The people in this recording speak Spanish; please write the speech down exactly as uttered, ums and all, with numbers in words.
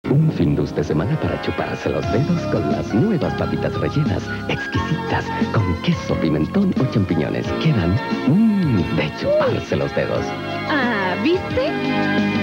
Un fin de semana para chuparse los dedos con las nuevas papitas rellenas, exquisitas, con queso, pimentón o champiñones. Quedan mmm, de chuparse los dedos. Ah, ¿viste?